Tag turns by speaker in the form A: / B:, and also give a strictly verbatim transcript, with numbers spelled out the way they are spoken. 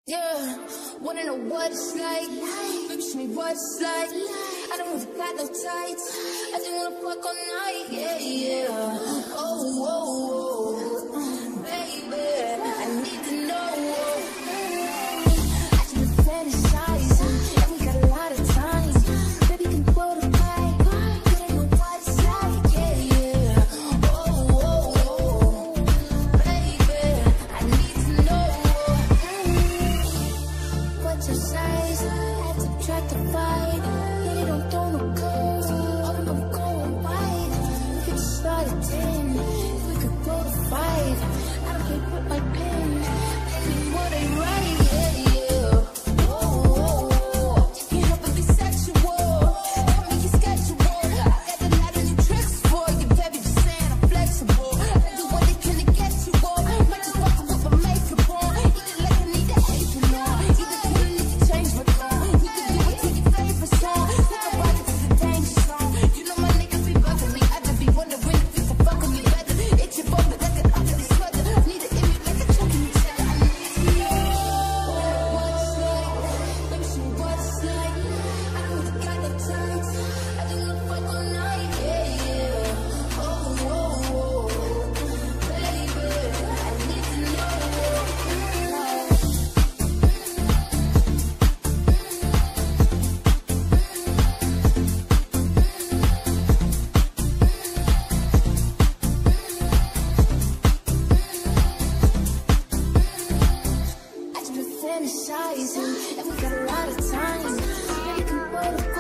A: Yeah, wanna know what it's like? Baby, show me what it's like. I don't really got no tights. I just wanna fuck all night. Yeah, yeah. Oh, oh, oh, baby, I need to know. I just been fantasizing, and we got a lot of time. Baby, can blow the pipe. You don't know what it's like. Yeah, yeah. Oh, oh, oh, baby, I need to know. What's your size? Have to track the fight. Really don't throw no curves. Hope I'm going wide. We could just start at ten. If we could go to five, I don't care what my pen. Any more they write, yeah, yeah. Oh, oh, oh. You can't help but be sexual. Tell me you're schedule. I got a lot of new tricks for you, baby. Just saying I'm flexible. I do what they can to get you on. Might just walk with my makeup on. Eat it like I need an apron on. Either kill or need to change my tone. We can do it to your favorite song. Take a ride to the danger zone. You know my niggas be bugging me. I just be wondering if you can fuck with me better. It's your phone, but like an ugly sweater. Need an image like a choking each other. I need to know what it's like. Let me show you what it's like. I don't really got no tights. I just wanna fuck all night. Yeah, yeah. Oh, oh, oh, baby, I need to know. I just been fantasizing, and we got a lot of time. Baby, can blow the